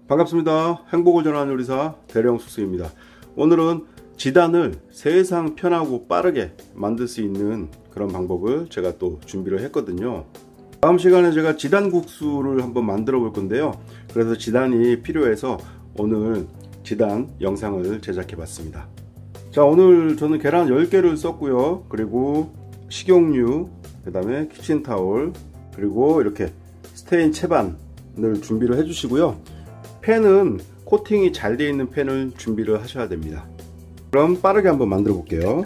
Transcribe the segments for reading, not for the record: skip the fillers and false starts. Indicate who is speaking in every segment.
Speaker 1: 반갑습니다. 행복을 전하는 요리사 대령수스입니다. 오늘은 지단을 세상 편하고 빠르게 만들 수 있는 그런 방법을 제가 또 준비를 했거든요. 다음 시간에 제가 지단국수를 한번 만들어 볼 건데요. 그래서 지단이 필요해서 오늘 지단 영상을 제작해 봤습니다. 자, 오늘 저는 계란 10개를 썼고요. 그리고 식용유, 그 다음에 키친타올, 그리고 이렇게 스테인 채반을 준비를 해 주시고요. 팬은 코팅이 잘 되어 있는 팬을 준비를 하셔야 됩니다. 그럼 빠르게 한번 만들어 볼게요.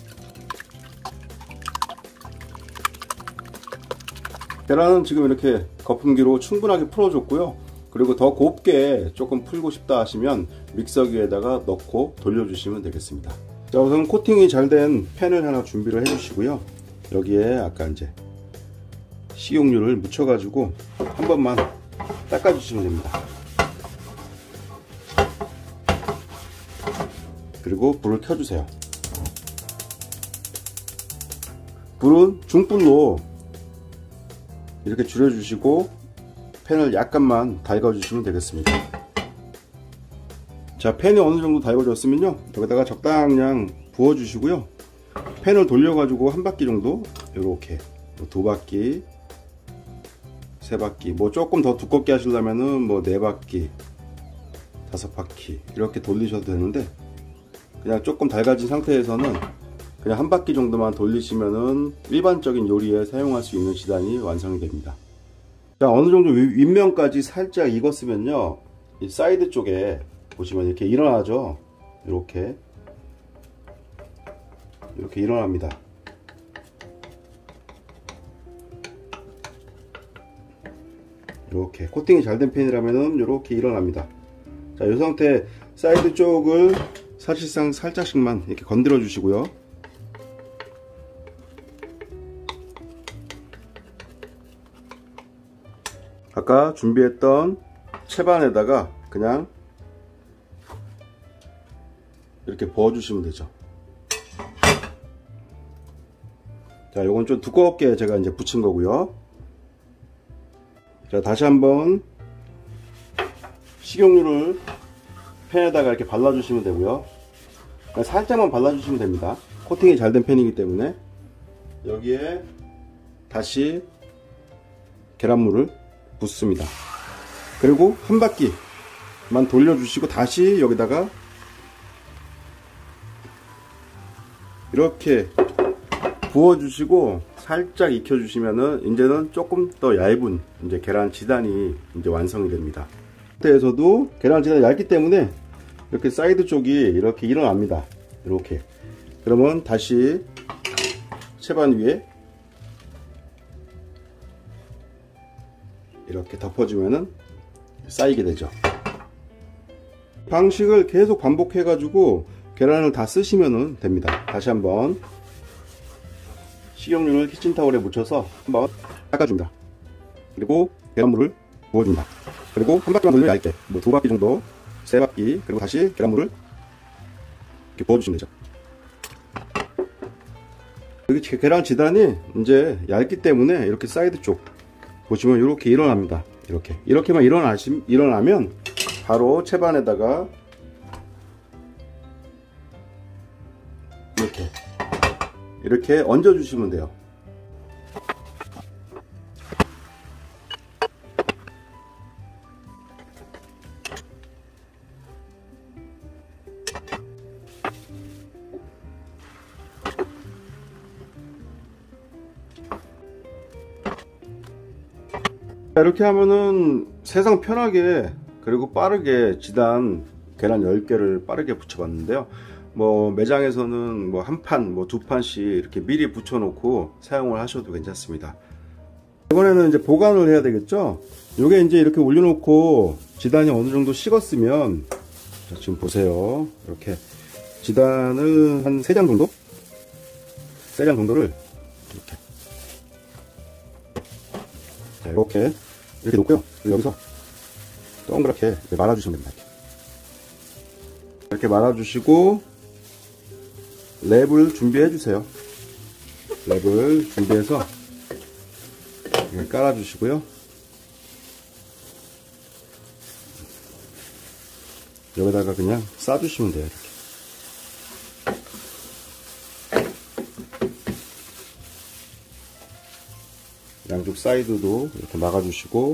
Speaker 1: 계란은 지금 이렇게 거품기로 충분하게 풀어줬고요. 그리고 더 곱게 조금 풀고 싶다 하시면 믹서기에다가 넣고 돌려주시면 되겠습니다. 자, 우선 코팅이 잘 된 팬을 하나 준비를 해 주시고요. 여기에 아까 이제 식용유를 묻혀 가지고 한 번만 닦아 주시면 됩니다. 그리고 불을 켜주세요. 불은 중불로 이렇게 줄여주시고 팬을 약간만 달궈주시면 되겠습니다. 자, 팬이 어느 정도 달궈졌으면요, 여기다가 적당량 부어주시고요. 팬을 돌려가지고 한 바퀴 정도, 이렇게 두 바퀴, 세 바퀴, 뭐 조금 더 두껍게 하시려면은 뭐 네 바퀴, 다섯 바퀴 이렇게 돌리셔도 되는데, 그냥 조금 달궈진 상태에서는 그냥 한 바퀴 정도만 돌리시면은 일반적인 요리에 사용할 수 있는 지단이 완성이 됩니다. 자, 어느 정도 윗면까지 살짝 익었으면요, 이 사이드 쪽에 보시면 이렇게 일어나죠. 이렇게 일어납니다. 이렇게 코팅이 잘 된 팬이라면은 이렇게 일어납니다. 자, 이 상태 사이드 쪽을 사실상 살짝씩만 이렇게 건드려 주시고요. 아까 준비했던 채반에다가 그냥 이렇게 부어 주시면 되죠. 자, 요건 좀 두껍게 제가 이제 붙인 거고요. 자, 다시 한번 식용유를 팬에다가 이렇게 발라주시면 되고요. 살짝만 발라주시면 됩니다. 코팅이 잘 된 팬이기 때문에. 여기에 다시 계란물을 붓습니다. 그리고 한 바퀴만 돌려주시고 다시 여기다가 이렇게 부어주시고 살짝 익혀주시면은 이제는 조금 더 얇은 이제 계란 지단이 이제 완성이 됩니다. 상태에서도 계란 지단이 얇기 때문에 이렇게 사이드 쪽이 이렇게 일어납니다. 이렇게. 그러면 다시 채반 위에 이렇게 덮어주면은 쌓이게 되죠. 방식을 계속 반복해 가지고 계란을 다 쓰시면 됩니다. 다시 한번 식용유를 키친타올에 묻혀서 한번 닦아줍니다. 그리고 계란물을 부어줍니다. 그리고 한 바퀴만 돌리면 얇게, 뭐 두 바퀴 정도, 세 바퀴, 그리고 다시 계란물을 이렇게 부어주시면 되죠. 여기 계란 지단이 이제 얇기 때문에 이렇게 사이드 쪽 보시면 이렇게 일어납니다. 이렇게만 일어나면 바로 채반에다가 이렇게 얹어 주시면 돼요. 이렇게 하면은 세상 편하게 그리고 빠르게 지단 계란 10개를 빠르게 붙여봤는데요. 뭐 매장에서는 뭐 한 판, 뭐 두 판씩 이렇게 미리 붙여 놓고 사용을 하셔도 괜찮습니다. 이번에는 이제 보관을 해야 되겠죠. 요게 이제 이렇게 올려놓고 지단이 어느 정도 식었으면, 자, 지금 보세요. 이렇게 지단을 한 3장 정도? 3장 정도를 이렇게, 자, 이렇게 놓고요. 그리고 여기서 동그랗게 말아주시면 됩니다. 이렇게 말아주시고 랩을 준비해 주세요. 랩을 준비해서 깔아주시고요. 여기다가 그냥 싸주시면 돼요. 이렇게 양쪽 사이드도 이렇게 막아주시고,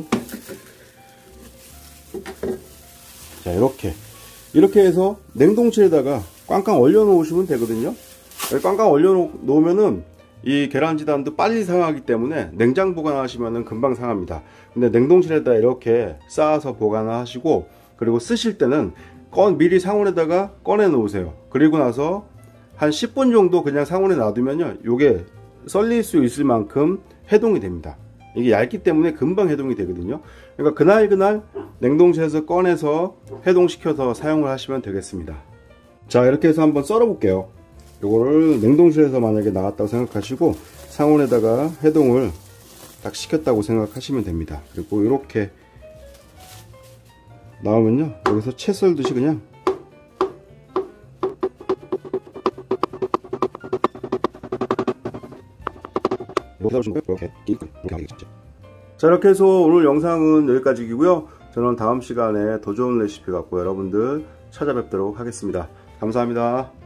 Speaker 1: 자, 이렇게 해서 냉동실에다가 꽝꽝 얼려 놓으시면 되거든요. 꽝꽝 얼려 놓으면은 이 계란지단도 빨리 상하기 때문에 냉장 보관하시면은 금방 상합니다. 근데 냉동실에다 이렇게 쌓아서 보관하시고, 그리고 쓰실 때는 미리 상온에다가 꺼내 놓으세요. 그리고 나서 한 10분 정도 그냥 상온에 놔두면요, 요게 썰릴 수 있을 만큼 해동이 됩니다. 이게 얇기 때문에 금방 해동이 되거든요. 그러니까 그날 냉동실에서 꺼내서 해동시켜서 사용을 하시면 되겠습니다. 자, 이렇게 해서 한번 썰어 볼게요. 요거를 냉동실에서 만약에 나왔다고 생각하시고 상온에다가 해동을 딱 시켰다고 생각하시면 됩니다. 그리고 이렇게 나오면요, 여기서 채 썰듯이 그냥 자, 이렇게 해서 오늘 영상은 여기까지이고요. 저는 다음 시간에 더 좋은 레시피 갖고 여러분들 찾아뵙도록 하겠습니다. 감사합니다.